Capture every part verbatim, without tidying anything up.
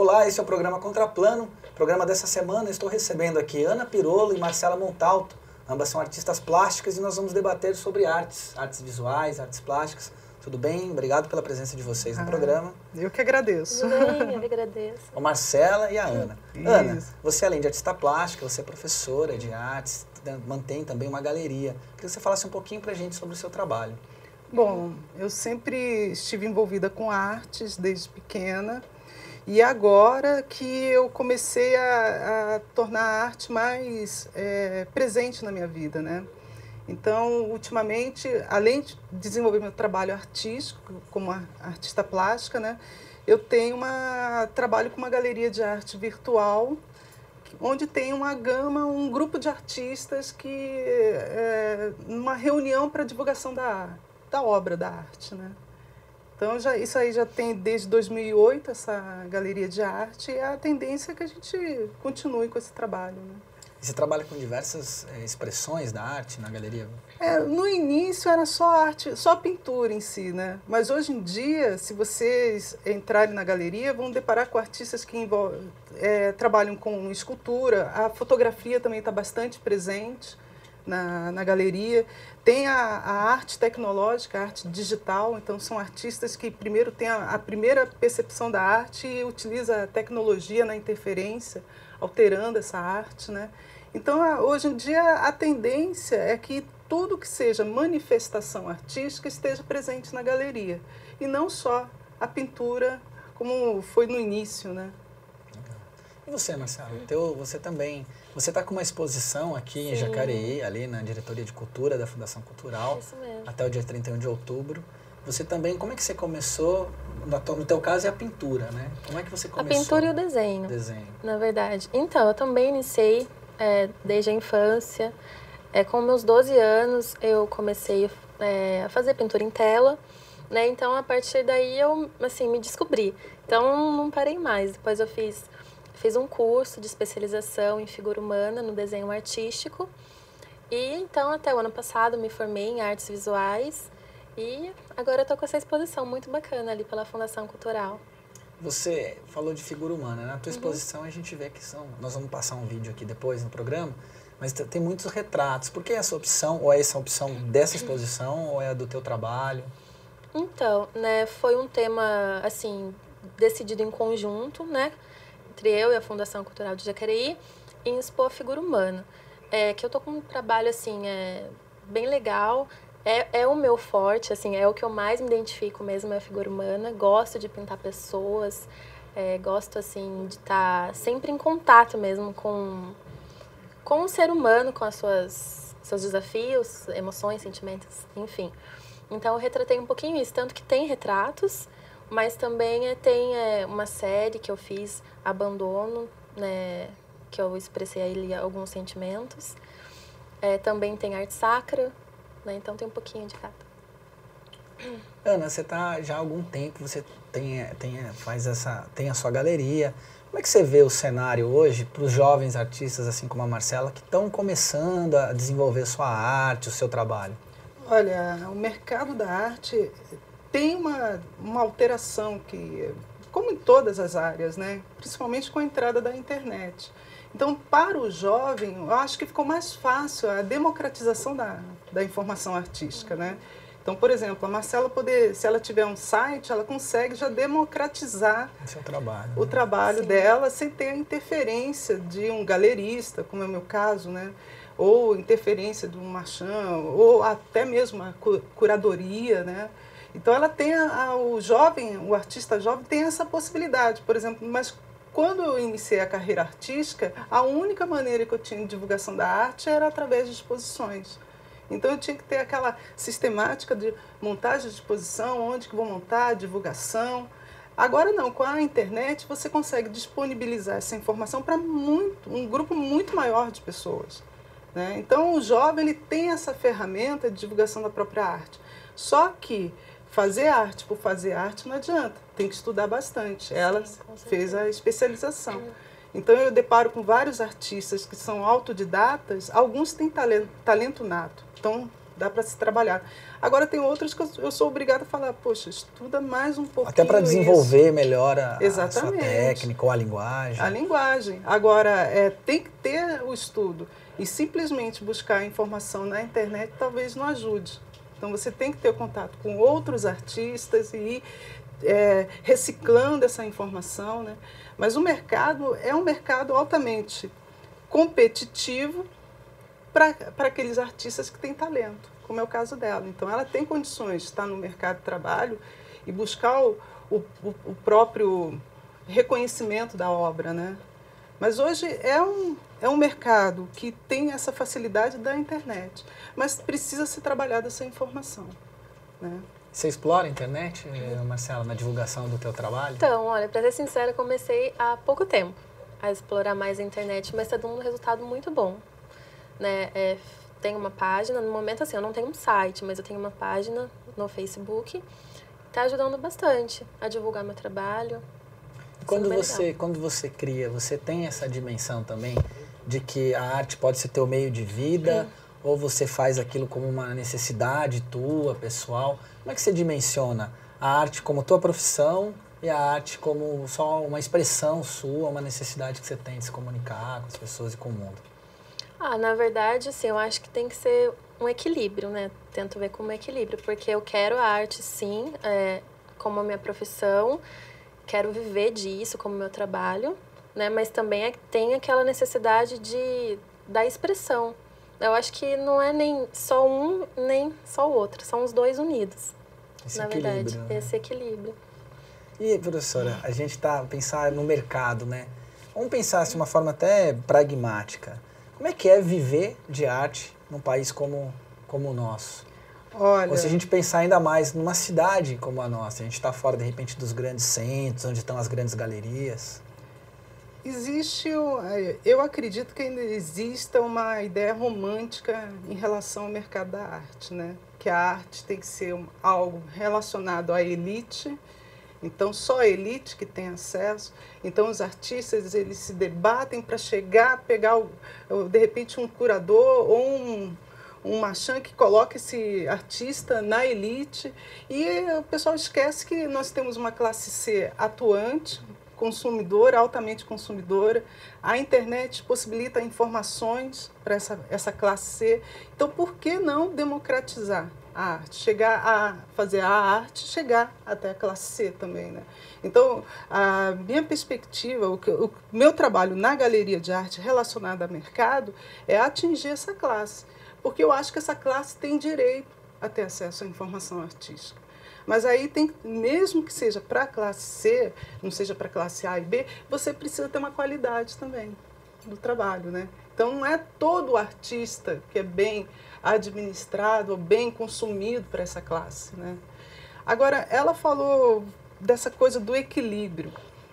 Olá, esse é o programa Contraplano. Programa dessa semana, estou recebendo aqui Ana Pirolo e Marcela Montalto. Ambas são artistas plásticas e nós vamos debater sobre artes, artes visuais, artes plásticas. Tudo bem? Obrigado pela presença de vocês no ah, programa. Eu que agradeço. Tudo bem, eu que agradeço. A Marcela e a Ana. Isso. Ana, você além de artista plástica, você é professora de artes, mantém também uma galeria. Queria que você falasse um pouquinho pra gente sobre o seu trabalho. Bom, eu sempre estive envolvida com artes desde pequena. E agora que eu comecei a, a tornar a arte mais é, presente na minha vida, né? Então, ultimamente, além de desenvolver meu trabalho artístico, como artista plástica, né, eu tenho uma, trabalho com uma galeria de arte virtual, onde tem uma gama, um grupo de artistas que é uma reunião para divulgação da, da obra, da arte, né? Então, já, isso aí já tem desde dois mil e oito, essa galeria de arte, e a tendência é que a gente continue com esse trabalho, né? E você trabalha com diversas é, expressões da arte na galeria? É, no início era só arte, só pintura em si, né? Mas hoje em dia, se vocês entrarem na galeria, vão deparar com artistas que envolvem, é, trabalham com escultura, a fotografia também está bastante presente na, na galeria. Tem a, a arte tecnológica, a arte digital, então são artistas que primeiro têm a, a primeira percepção da arte e utiliza a tecnologia na interferência, alterando essa arte, né? Então, hoje em dia, a tendência é que tudo que seja manifestação artística esteja presente na galeria. E não só a pintura, como foi no início, né? E você, Marcelo? Teu, você também... Você está com uma exposição aqui Sim. em Jacareí, ali na Diretoria de Cultura da Fundação Cultural. Isso mesmo. Até o dia trinta e um de outubro. Você também... Como é que você começou... No teu caso é a pintura, né? Como é que você começou? A pintura e o desenho. Desenho. Na verdade. Então, eu também iniciei é, desde a infância. É, com meus doze anos, eu comecei é, a fazer pintura em tela, né? Então, a partir daí, eu, assim, me descobri. Então, não parei mais. Depois eu fiz, fiz um curso de especialização em figura humana, no desenho artístico. E, então, até o ano passado, me formei em artes visuais. E agora eu tô com essa exposição muito bacana ali pela Fundação Cultural. Você falou de figura humana, na tua exposição uhum. a gente vê que são... Nós vamos passar um vídeo aqui depois no programa, mas tem muitos retratos. Por que essa opção, ou é essa opção dessa exposição, ou é a do teu trabalho? Então, né, foi um tema, assim, decidido em conjunto, né, entre eu e a Fundação Cultural de Jacareí, em expor a figura humana. É, que eu tô com um trabalho, assim, é, bem legal. É, é o meu forte, assim, é o que eu mais me identifico mesmo, é a figura humana. Gosto de pintar pessoas, é, gosto, assim, de estar sempre em contato mesmo com, com o ser humano, com as suas seus desafios, emoções, sentimentos, enfim. Então, eu retratei um pouquinho isso, tanto que tem retratos, mas também é, tem é, uma série que eu fiz, Abandono, né, que eu expressei ali alguns sentimentos. É, também tem arte sacra, né? Então tem um pouquinho de cada. Ana, você está já há algum tempo, você tem, tem, faz essa, tem a sua galeria. Como é que você vê o cenário hoje para os jovens artistas, assim como a Marcela, que estão começando a desenvolver sua arte, o seu trabalho? Olha, o mercado da arte tem uma, uma alteração que, como em todas as áreas, né? Principalmente com a entrada da internet. Então, para o jovem, eu acho que ficou mais fácil a democratização da, da informação artística, né? Então, por exemplo, a Marcela, poder, se ela tiver um site, ela consegue já democratizar Esse é o trabalho, o né? trabalho Sim. dela sem ter a interferência de um galerista, como é o meu caso, né? Ou interferência de um marchand, ou até mesmo a curadoria, né? Então, ela tem a, a, o jovem, o artista jovem tem essa possibilidade, por exemplo, mas quando eu iniciei a carreira artística, a única maneira que eu tinha de divulgação da arte era através de exposições. Então, eu tinha que ter aquela sistemática de montagem de exposição, onde que vou montar, divulgação. Agora não, com a internet você consegue disponibilizar essa informação para muito, um grupo muito maior de pessoas, né? Então, o jovem ele tem essa ferramenta de divulgação da própria arte. Só que fazer arte por fazer arte não adianta, tem que estudar bastante. Ela Sim, fez a especialização. Então, eu deparo com vários artistas que são autodidatas, alguns têm talento, talento nato. Então, dá para se trabalhar. Agora tem outros que eu, eu sou obrigada a falar, poxa, estuda mais um pouquinho. Até para desenvolver isso. melhor a, a sua técnica ou a linguagem. A linguagem. Agora, é, tem que ter o estudo. E simplesmente buscar informação na internet talvez não ajude. Então você tem que ter contato com outros artistas e ir é, reciclando essa informação, né? Mas o mercado é um mercado altamente competitivo para aqueles artistas que têm talento, como é o caso dela. Então, ela tem condições de estar no mercado de trabalho e buscar o, o, o próprio reconhecimento da obra, né? Mas hoje é um, é um mercado que tem essa facilidade da internet, mas precisa ser trabalhada essa informação, né? Você explora a internet, Marcela, na divulgação do teu trabalho? Então, olha, para ser sincera, eu comecei há pouco tempo a explorar mais a internet, mas está dando um resultado muito bom. Né? É, tenho uma página, no momento assim, eu não tenho um site, mas eu tenho uma página no Facebook, está ajudando bastante a divulgar meu trabalho. Quando você, quando você cria, você tem essa dimensão também de que a arte pode ser teu meio de vida, hum. ou você faz aquilo como uma necessidade tua, pessoal? Como é que você dimensiona a arte como tua profissão e a arte como só uma expressão sua, uma necessidade que você tem de se comunicar com as pessoas e com o mundo? Ah, na verdade, assim, eu acho que tem que ser um equilíbrio, né? Tento ver como um equilíbrio, porque eu quero a arte, sim, é, como a minha profissão, quero viver disso como meu trabalho, né? Mas também é, tem aquela necessidade de, da expressão. Eu acho que não é nem só um, nem só o outro, são os dois unidos, esse na verdade, né? esse equilíbrio. E, professora, a gente está pensando no mercado, né? Vamos pensar de uma forma até pragmática. Como é que é viver de arte num país como, como o nosso? Olha... Ou se a gente pensar ainda mais numa cidade como a nossa, a gente está fora, de repente, dos grandes centros, onde estão as grandes galerias. Existe, eu acredito que ainda exista uma ideia romântica em relação ao mercado da arte, né? Que a arte tem que ser algo relacionado à elite, então só a elite que tem acesso. Então os artistas, eles se debatem para chegar, pegar, o, de repente, um curador ou um, um marchand que coloca esse artista na elite. E o pessoal esquece que nós temos uma classe C atuante, consumidora, altamente consumidora. A internet possibilita informações para essa, essa classe C. Então, por que não democratizar a arte? Chegar a fazer a arte, chegar até a classe C também, né? Então, a minha perspectiva, o, que, o meu trabalho na galeria de arte relacionada ao mercado é atingir essa classe. Porque eu acho que essa classe tem direito a ter acesso à informação artística. Mas aí, tem, mesmo que seja para a classe C, não seja para a classe A e B, você precisa ter uma qualidade também do trabalho, né? Então, não é todo artista que é bem administrado ou bem consumido para essa classe, né? Agora, ela falou dessa coisa do equilíbrio.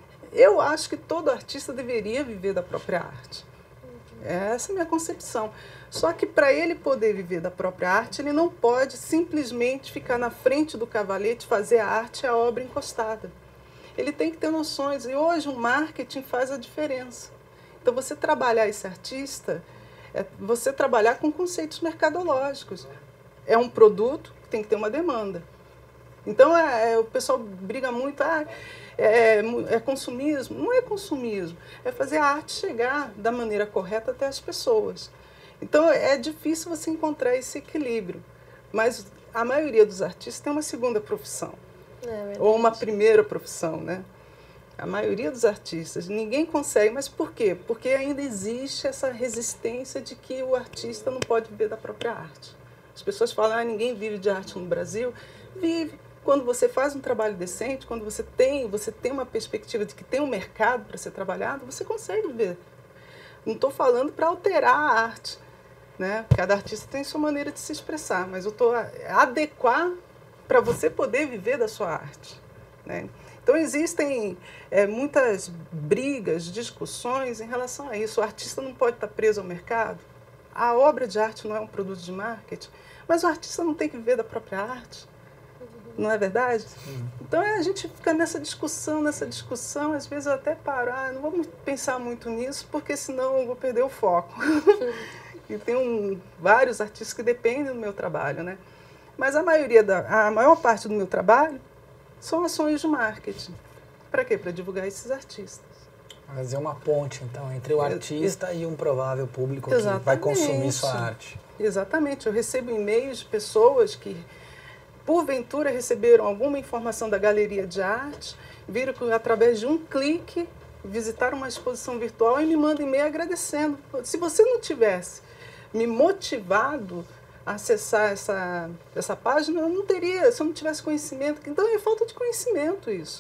Eu acho que todo artista deveria viver da própria arte. Essa é a minha concepção. Só que para ele poder viver da própria arte, ele não pode simplesmente ficar na frente do cavalete, fazer a arte e a obra encostada. Ele tem que ter noções, e hoje o marketing faz a diferença. Então, você trabalhar esse artista, é você trabalhar com conceitos mercadológicos. É um produto que tem que ter uma demanda. Então, é, é, o pessoal briga muito, ah, é, é consumismo. Não é consumismo, é fazer a arte chegar da maneira correta até as pessoas. Então, é difícil você encontrar esse equilíbrio. Mas a maioria dos artistas tem uma segunda profissão. É ou uma primeira profissão, né? A maioria dos artistas, ninguém consegue. Mas por quê? Porque ainda existe essa resistência de que o artista não pode viver da própria arte. As pessoas falam, ah, ninguém vive de arte no Brasil. Vive. Quando você faz um trabalho decente, quando você tem, você tem uma perspectiva de que tem um mercado para ser trabalhado, você consegue viver. Não estou falando para alterar a arte, né? Cada artista tem sua maneira de se expressar, mas eu estou a adequar para você poder viver da sua arte, né? Então, existem é, muitas brigas, discussões em relação a isso. O artista não pode estar preso ao mercado. A obra de arte não é um produto de marketing, mas o artista não tem que viver da própria arte. Não é verdade? Sim. Então, a gente fica nessa discussão, nessa discussão, às vezes eu até paro, ah, não vamos pensar muito nisso, porque senão eu vou perder o foco. e tem um, vários artistas que dependem do meu trabalho, né? Mas a maioria da, a maior parte do meu trabalho são ações de marketing. Para quê? Para divulgar esses artistas. Fazer uma ponte, então, entre o artista e um provável público Exatamente. que vai consumir sua arte. Exatamente. Eu recebo e-mails de pessoas que, porventura, receberam alguma informação da galeria de arte, viram que, através de um clique, visitaram uma exposição virtual e me mandam e-mail agradecendo. Se você não tivesse me motivado a acessar essa, essa página, eu não teria, se eu não tivesse conhecimento. Então, é falta de conhecimento isso.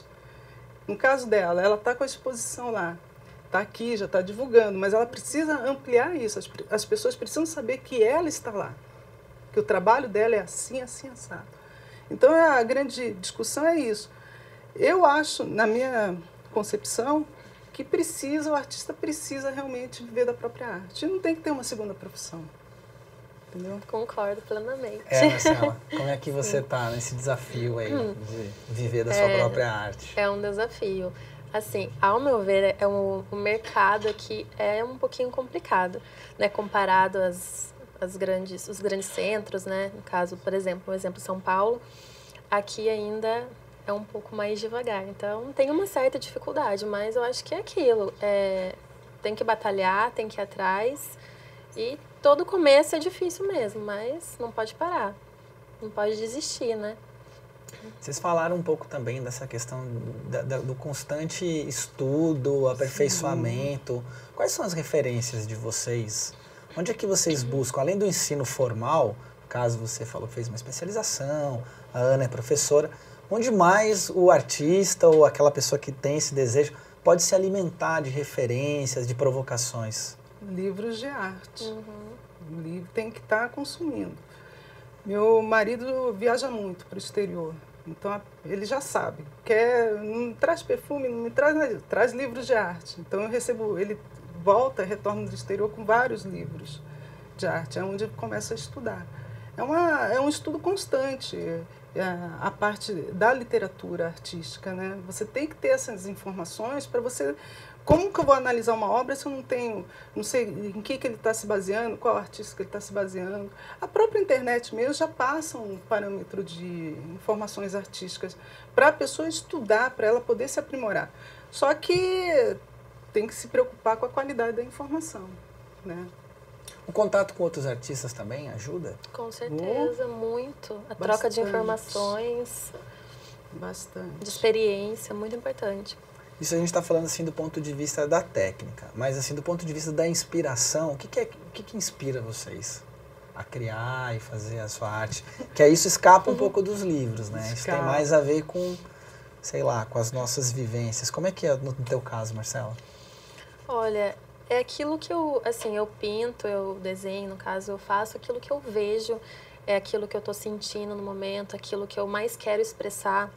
No caso dela, ela está com a exposição lá, está aqui, já está divulgando, mas ela precisa ampliar isso. As, as pessoas precisam saber que ela está lá, que o trabalho dela é assim, assim, assado. Então, a grande discussão é isso. Eu acho, na minha concepção, que precisa, o artista precisa realmente viver da própria arte. E não tem que ter uma segunda profissão. Entendeu? Concordo plenamente. É, Marcela, como é que você está nesse desafio aí de viver da sua é, própria arte? É um desafio. Assim, ao meu ver, é um, um mercado aqui é um pouquinho complicado, né? Comparado às, às grandes, os grandes centros, né? No caso, por exemplo, um exemplo São Paulo, aqui ainda é um pouco mais devagar. Então, tem uma certa dificuldade, mas eu acho que é aquilo. É, tem que batalhar, tem que ir atrás. E todo começo é difícil mesmo, mas não pode parar. Não pode desistir, né? Vocês falaram um pouco também dessa questão da, da, do constante estudo, aperfeiçoamento. Sim. Quais são as referências de vocês? Onde é que vocês buscam, além do ensino formal, caso você falou que fez uma especialização, a Ana é professora, onde mais o artista ou aquela pessoa que tem esse desejo pode se alimentar de referências, de provocações? Livros de arte. Uhum. O livro tem que estar consumindo. Meu marido viaja muito para o exterior, então ele já sabe. Quer, não me traz perfume, não me traz nada, traz livros de arte. Então eu recebo, ele volta, retorna do exterior com vários livros de arte, é onde ele começa a estudar. É, uma, é um estudo constante, é a parte da literatura artística, né? Você tem que ter essas informações para você... Como que eu vou analisar uma obra se eu não tenho, não sei em que, que ele está se baseando, qual artista que ele está se baseando? A própria internet mesmo já passa um parâmetro de informações artísticas para a pessoa estudar, para ela poder se aprimorar. Só que tem que se preocupar com a qualidade da informação, né? O contato com outros artistas também ajuda? Com certeza, oh, muito. A bastante. Troca de informações, bastante. De experiência, muito importante. Isso a gente está falando assim do ponto de vista da técnica, mas assim do ponto de vista da inspiração, o que, que, é, o que, que inspira vocês a criar e fazer a sua arte? Que aí isso escapa um pouco dos livros, né? Isso tem mais a ver com, sei lá, com as nossas vivências. Como é que é no teu caso, Marcela? Olha, é aquilo que eu, assim, eu pinto, eu desenho, no caso, eu faço aquilo que eu vejo, é aquilo que eu estou sentindo no momento, aquilo que eu mais quero expressar.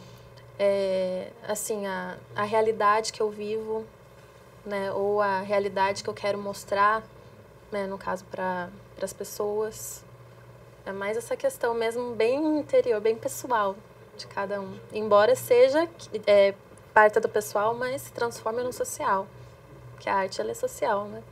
É, assim, a, a realidade que eu vivo, né, ou a realidade que eu quero mostrar, né, no caso, para as pessoas. É mais essa questão mesmo bem interior, bem pessoal de cada um. Embora seja é, parte do pessoal, mas se transforma no social. Porque a arte, ela é social, né?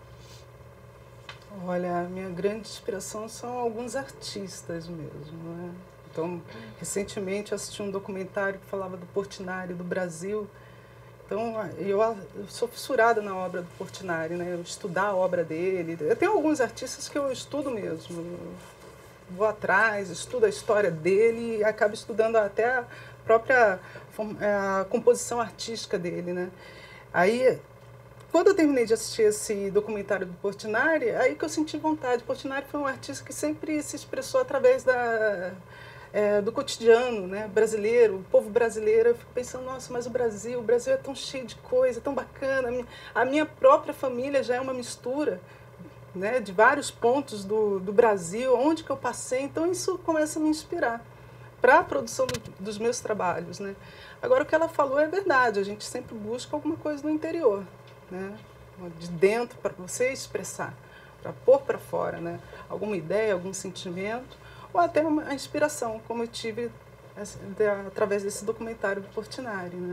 Olha, a minha grande inspiração são alguns artistas mesmo, né? Então, recentemente eu assisti um documentário que falava do Portinari do Brasil. Então, eu, eu sou fissurada na obra do Portinari, né? Eu estudar a obra dele. Eu tenho alguns artistas que eu estudo mesmo. Eu vou atrás, estudo a história dele e acabo estudando até a própria a composição artística dele, né? Aí, quando eu terminei de assistir esse documentário do Portinari, aí que eu senti vontade. Portinari foi um artista que sempre se expressou através da... É, do cotidiano, né, brasileiro, o povo brasileiro. Eu fico pensando, nossa, mas o Brasil, o Brasil é tão cheio de coisa, tão bacana. A minha própria família já é uma mistura, né, de vários pontos do, do Brasil, onde que eu passei. Então isso começa a me inspirar para a produção do, dos meus trabalhos, né. Agora, o que ela falou é verdade, a gente sempre busca alguma coisa no interior, né, de dentro, para você expressar, para pôr para fora, né, alguma ideia, algum sentimento, ou até uma inspiração, como eu tive através desse documentário do Portinari, né?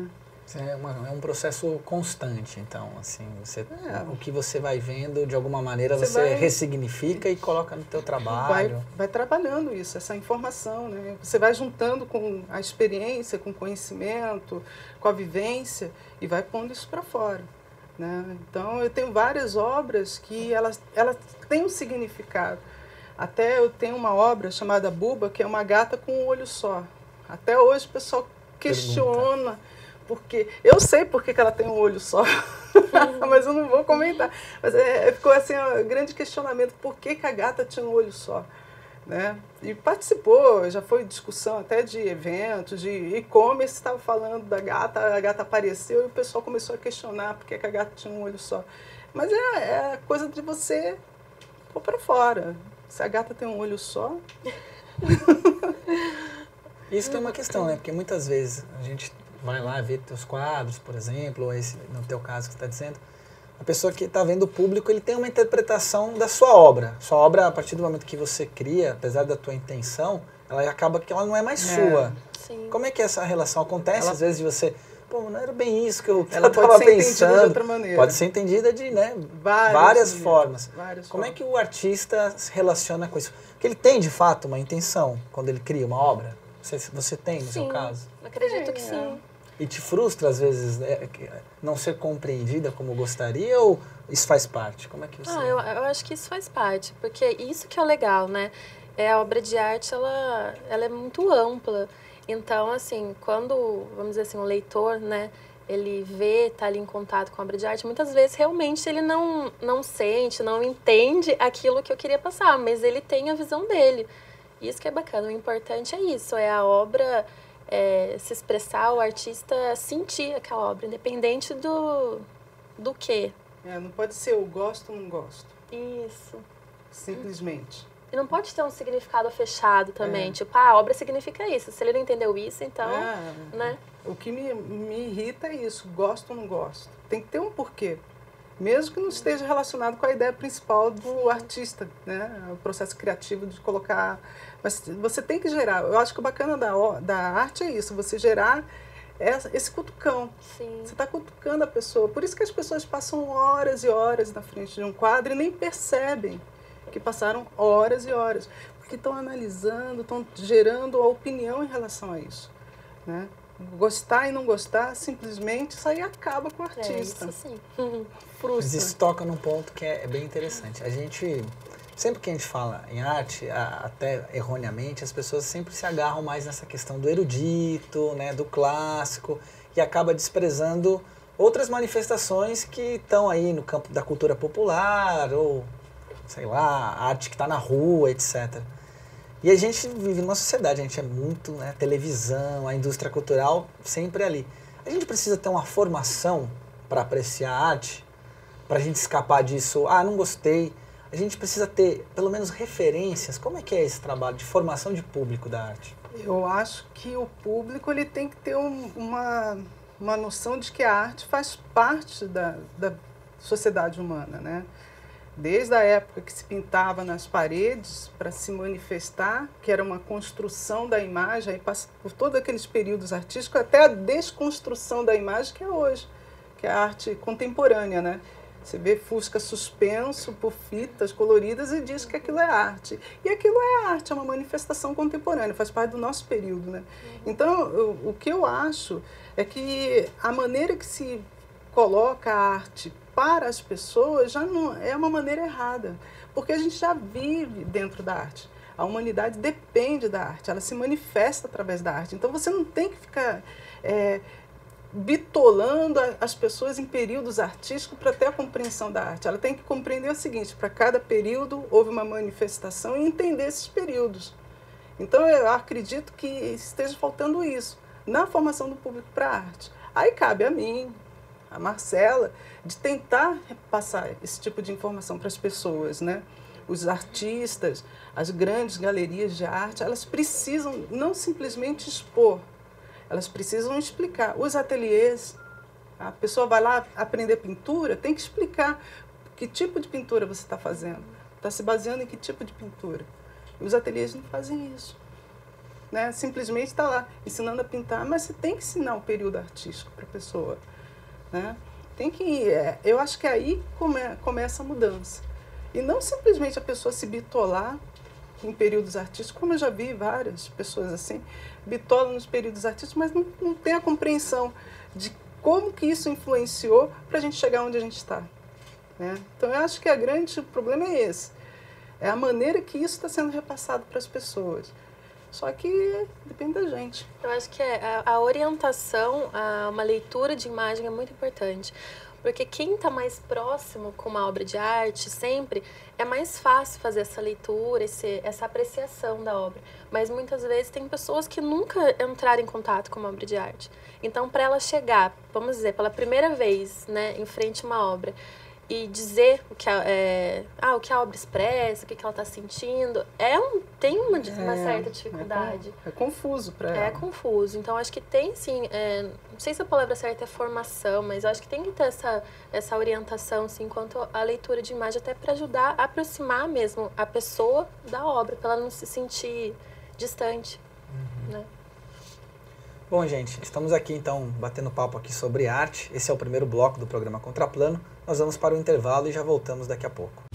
É, uma, é um processo constante, então, assim, você, É. o que você vai vendo, de alguma maneira, Você você vai- ressignifica e coloca no teu Vai, trabalho. vai trabalhando isso, essa informação, né? Você vai juntando com a experiência, com o conhecimento, com a vivência e vai pondo isso para fora, né? Então, eu tenho várias obras que elas, elas têm um significado. Até eu tenho uma obra chamada Buba, que é uma gata com um olho só. Até hoje o pessoal questiona, porque eu sei porque que ela tem um olho só, mas eu não vou comentar. Mas é, ficou assim um grande questionamento, por que, que a gata tinha um olho só? Né? E participou, já foi discussão até de eventos, de e-commerce, estava falando da gata, a gata apareceu e o pessoal começou a questionar por que, que a gata tinha um olho só. Mas é, é coisa de você pôr para fora. Se a gata tem um olho só... Isso tem uma questão, né? Porque muitas vezes a gente vai lá ver teus quadros, por exemplo, ou esse, no teu caso que você está dizendo, a pessoa que está vendo o público, ele tem uma interpretação da sua obra. Sua obra, a partir do momento que você cria, apesar da tua intenção, ela acaba que ela não é mais É. sua. Sim. Como é que essa relação acontece? Ela- Às vezes de você, pô, não era bem isso que eu Ela estava pode ser entendida pensando. de outra maneira. Pode ser entendida de, né, Várias várias maneiras, formas. várias Como é formas. que o artista se relaciona com isso? Porque ele tem, de fato, uma intenção quando ele cria uma obra? Você, você tem, no seu Sim, caso? acredito que É. sim. E te frustra, às vezes, né, que- não ser compreendida como gostaria, ou isso faz parte? Como é que você... Ah, eu, eu acho que isso faz parte, porque isso que é o legal, né? É, a obra de arte, ela, ela é muito ampla. Então, assim, quando, vamos dizer assim, um leitor, né, ele vê, tá ali em contato com a obra de arte, muitas vezes realmente ele não, não sente, não entende aquilo que eu queria passar, mas ele tem a visão dele. Isso que é bacana, o importante é isso, é a obra é, se expressar, o artista sentir aquela obra, independente do, do quê. É, não pode ser eu gosto ou não gosto, Isso. simplesmente. E não pode ter um significado fechado também, É. tipo, ah, a obra significa isso, se ele não entendeu isso, então, É, né? O que me, me irrita é isso, gosto ou não gosto. Tem que ter um porquê. Mesmo que não esteja relacionado com a ideia principal do artista, né? O processo criativo de colocar... Mas você tem que gerar. Eu acho que o bacana da, o- da arte é isso, você gerar essa- esse cutucão. Sim. Você está cutucando a pessoa. Por isso que as pessoas passam horas e horas na frente de um quadro e nem percebem que passaram horas e horas. Porque estão analisando, estão gerando a opinião em relação a isso, né? Gostar e não gostar, simplesmente isso aí acaba com o É artista. isso sim. Mas Frustra. isso toca num ponto que é, é bem interessante. A gente, sempre que a gente fala em arte, a- até erroneamente, as pessoas sempre se agarram mais nessa questão do erudito, né, do clássico, e acaba desprezando outras manifestações que estão aí no campo da cultura popular, ou, sei lá, a arte que está na rua, etcétera. E a gente vive numa sociedade, a gente é muito, né, televisão, a indústria cultural sempre ali. A gente precisa ter uma formação para apreciar a arte, para a gente escapar disso, ah, não gostei. A gente precisa ter, pelo menos, referências. Como é que é esse trabalho de formação de público da arte? Eu acho que o público ele tem que ter um- uma, uma noção de que a arte faz parte da, da sociedade humana, né? Desde a época que se pintava nas paredes para se manifestar, que era uma construção da imagem, aí passa por todos aqueles períodos artísticos, até a desconstrução da imagem que é hoje, que é a arte contemporânea, né? Você vê Fusca suspenso por fitas coloridas e diz que aquilo é arte. E aquilo é arte, é uma manifestação contemporânea, faz parte do nosso período, né? Então, o, o que eu acho é que a maneira que se coloca a arte para as pessoas já não é uma maneira errada, porque a gente já vive dentro da arte. A humanidade depende da arte, ela se manifesta através da arte. Então você não tem que ficar é, bitolando a- as pessoas em períodos artísticos para ter a compreensão da arte. Ela tem que compreender o seguinte: para cada período houve uma manifestação e entender esses períodos. Então eu acredito que esteja faltando isso na formação do público para a arte. Aí cabe a mim, a Marcela, de tentar passar esse tipo de informação para as pessoas, né? Os artistas, as grandes galerias de arte, elas precisam não simplesmente expor, elas precisam explicar. Os ateliês, a pessoa vai lá aprender pintura, tem que explicar que tipo de pintura você está fazendo, está se baseando em que tipo de pintura. E os ateliês não fazem isso. né, simplesmente está lá ensinando a pintar, mas você tem que ensinar o período artístico para a pessoa, né? Tem que, é, eu acho que aí come, começa a mudança. E não simplesmente a pessoa se bitolar em períodos artísticos, como eu já vi várias pessoas assim, bitolam nos períodos artísticos, mas não, não tem a compreensão de como que isso influenciou para a gente chegar onde a gente está, né? Então, eu acho que o grande problema é esse. É a maneira que isso está sendo repassado para as pessoas. Só que depende da gente. Eu acho que é, a, a orientação, a, uma leitura de imagem é muito importante. Porque quem está mais próximo com uma obra de arte, sempre, é mais fácil fazer essa leitura, esse, essa apreciação da obra. Mas muitas vezes tem pessoas que nunca entraram em contato com uma obra de arte. Então, para ela chegar, vamos dizer, pela primeira vez, né, em frente a uma obra, e dizer o que a, é, ah, o que a obra expressa, o que, que ela está sentindo, é um, tem uma, uma é, certa dificuldade. É, é confuso para ela. É confuso. Então, acho que tem, sim, é, não sei se a palavra certa é formação, mas acho que tem que ter essa, essa orientação, assim, quanto à leitura de imagem, até para ajudar a aproximar mesmo a pessoa da obra, para ela não se sentir distante, uhum. né? Bom, gente, estamos aqui então batendo papo aqui sobre arte. Esse é o primeiro bloco do programa Contraplano. Nós vamos para o intervalo e já voltamos daqui a pouco.